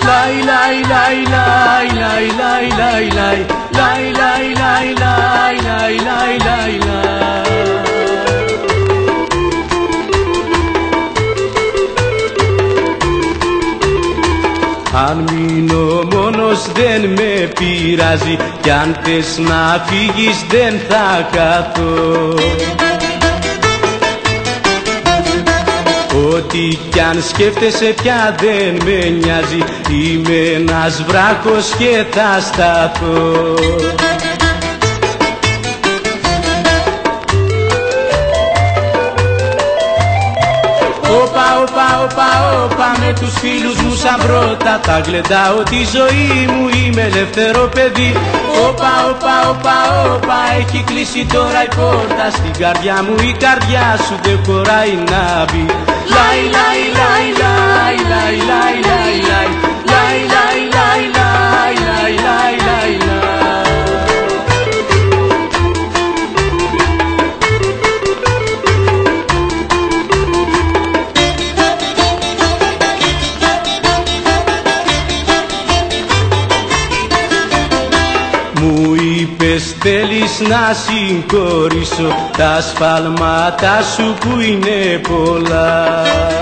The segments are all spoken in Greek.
Lay lay lay lay lay lay lay lay lay lay lay lay lay lay lay lay. Αν μείνω μόνος δεν με πειράζει, κι αν θες να φύγεις δεν θα καθώ. Ό,τι κι αν σκέφτεσαι πια δεν με νοιάζει, είμαι ένας βράχος και θα σταθώ. Όπα, όπα, όπα, όπα, με τους φίλους μου σαν πρώτα τα γλεντάω τη ζωή μου, είμαι ελεύθερο παιδί. Όπα, όπα, όπα, όπα, έχει κλείσει τώρα η πόρτα, στην καρδιά μου η καρδιά σου δεν χωράει να μπει. Λαϊ, λαϊ, λαϊ, λαϊ, λαϊ, λαϊ, λαϊ, λαϊ, λαϊ, λαϊ, λαϊ, λαϊ, λαϊ, λαϊ, λαϊ, λαϊ. Μου είπες θέλεις να συγχωρήσω τα σφάλματα σου που είναι πολλά.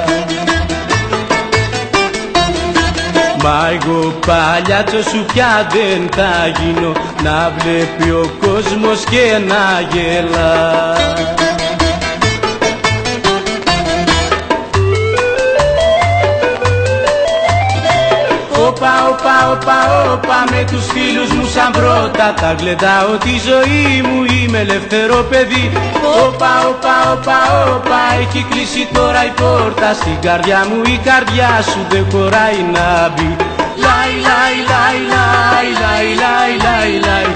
Μα εγώ παλιάτσο σου πια δεν θα γίνω, να βλέπει ο κόσμος και να γελά. Όπα, όπα, όπα, όπα, με τους φίλους μου σαν πρώτα τα γλεντάω τη ζωή μου, είμαι ελεύθερο παιδί. Όπα, όπα, όπα, όπα, έχει κλείσει τώρα η πόρτα, στην καρδιά μου η καρδιά σου δεν χωράει να μπει. Λαϊ, λαϊ, λαϊ, λαϊ, λαϊ, λαϊ, λαϊ, λαϊ,